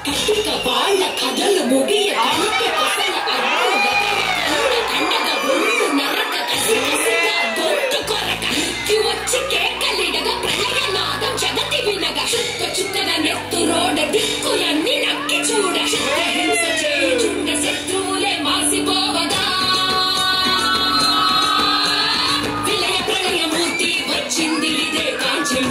కట్టిక వాళ్ళ కథలు ముగియ కంటి కొసల అడ్డు కండగ ఒళ్ళు నరక కసి కసిగా గొంతు కొరక వచ్చి కేకలిడగా ప్రళయనాదం జగతి వినగా చుక్క చుక్కగా నెత్తురోడ దిక్కులన్నీ నక్కి చూడ హింస చేయుచుండ శత్రువులే మాసిపోవగా విలయ ప్రళయమూర్తి వచ్చింది ఇదే కాంచన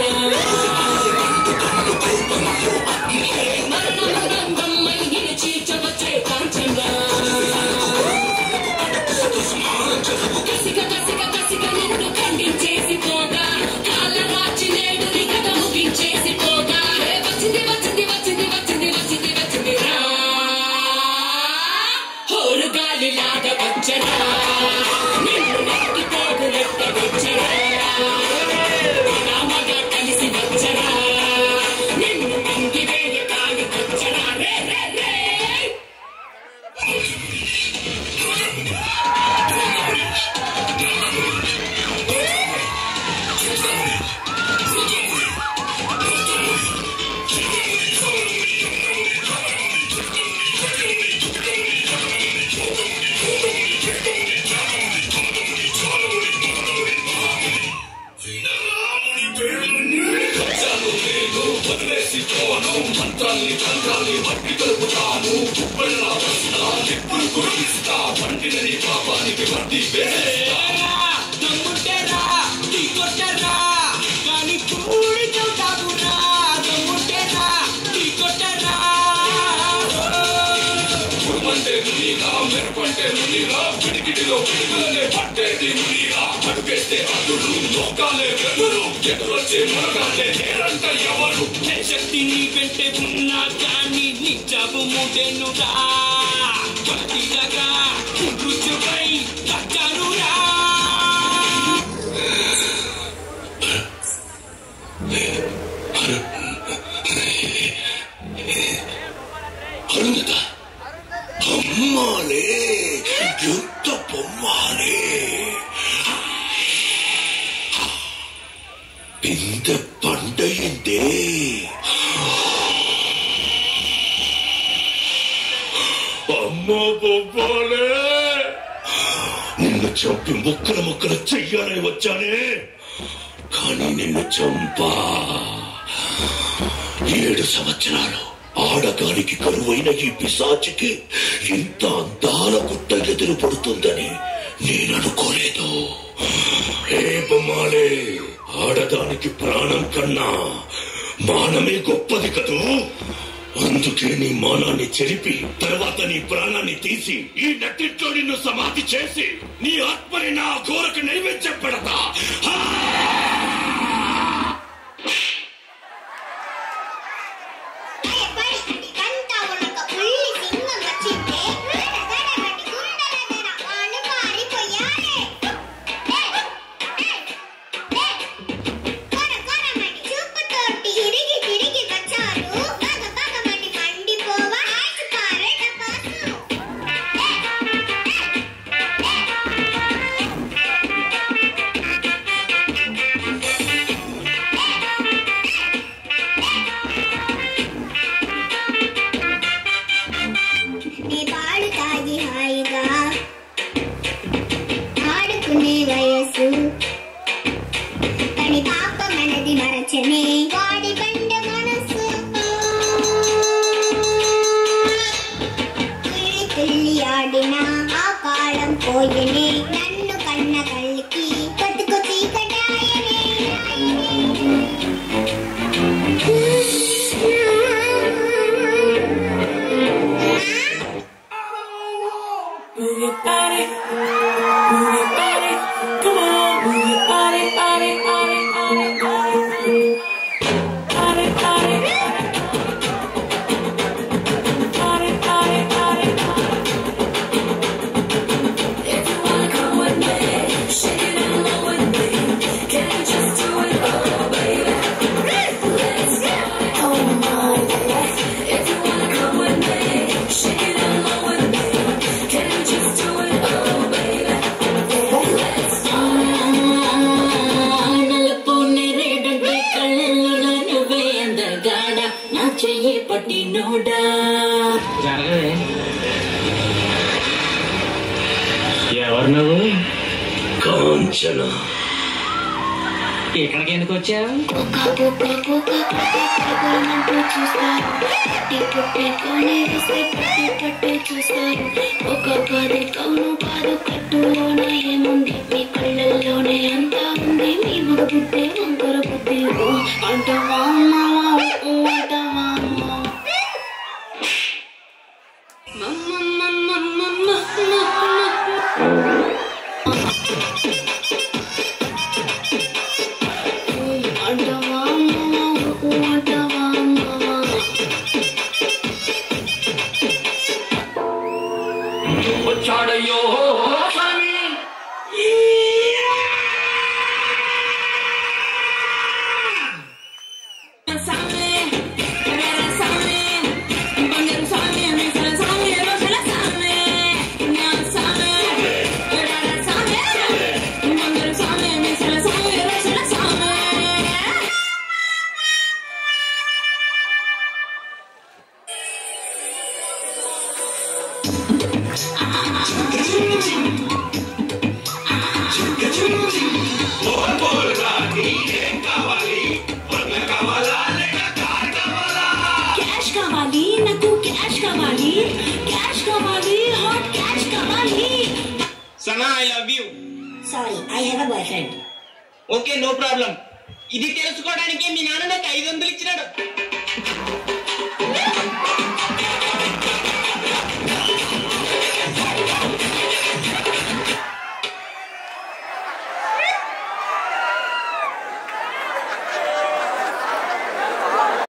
మరణమృదంగమ్మై చీల్చవచ్చే కాంచన కసిక కసిక కసిక నిన్ను ఖండించేసి పోగా కాళ్ళ రాచి నేడు కథ ముగించేసి పోగా వచ్చింది వచ్చింది వచ్చింది వచ్చింది వచ్చింది వచ్చింది రా హోరు గాలిలాగా వచ్చరా నిన్ను నెక్కి పోగులెట్ట వచ్చరా రామగా కలిసి వచ్చరా నిన్ను మంగి వేయ కాలి వచ్చరా రే రే రే మంత్రాన్ని తంత్రాన్ని పట్టి కలుపుతాను కురిపిస్తా పండినని పాపానికి వడ్డీ దమ్ముంటేరా నీ కొట్టరా కానీ కూడి చెబుతావురా దమ్ముంటేరా నీ కొట్టరా కురుమంటే మునిగా మెరుపంటే మునిగా పిడికిడిలో పిడుగులనే పట్టేది మునిగా అడుగేస్తే అదుడు లోకాలే వెదురు ఎదురొచ్చే మునగాలే నేరంట ఎవరు శక్తి నీ వెంటే ఉన్నా కానీ నీ జాబు ముడెనురా పతిరగా రుచుపై కట్టరురా అరుణత అమ్మాలే యుద్ధ బొమ్మాలే ఇంత పండయిందే అమ్మా బొమ్మాలే నిన్ను చంపి ముక్కలు ముక్కలు చెయ్యాలని వచ్చానే కానీ నిన్ను చంపా 7 సంవత్సరాలు ఆడగానికి కరువైన ఈ పిశాచికి ఇంత అందాల గుట్ట ఎదురు పడుతుందని నేననుకోలేదు. ఏ బొమ్మాలే, ఆడదానికి ప్రాణం కన్నా మానమే గొప్పది కదూ. అందుకే నీ మానాన్ని చెరిపి తర్వాత నీ ప్రాణాన్ని తీసి ఈ నట్టింట్లో నిన్ను సమాధి చేసి నీ ఆత్మని నా ఘోరకు నైవేద్యం పెడతా. నిన్నోడా జరగదే. ఎవరు నువ్వు? కాంచన. ఇక్కడికి ఎందుకు వచ్చావు? చూస్తారు ఒక 10 కౌను కాదు కట్టులోనే ఏముంది మీ కళ్ళల్లోనే అంతా ఉంది మీ మగ బుద్ధి వంకర బుద్ధి అంటవా అంటవా వచ్చాడయ్యో స్వామి. క్యాష్ కావాలి నాకు క్యాష్ కావాలి క్యాష్ కావాలి హాట్ క్యాష్ కావాలి. Sana I love you. Sorry I have a boyfriend. Okay no problem. ఇది తెలుసుకోవడానికి మీ నాన్న నాకు 500 ఇచ్చినాడు.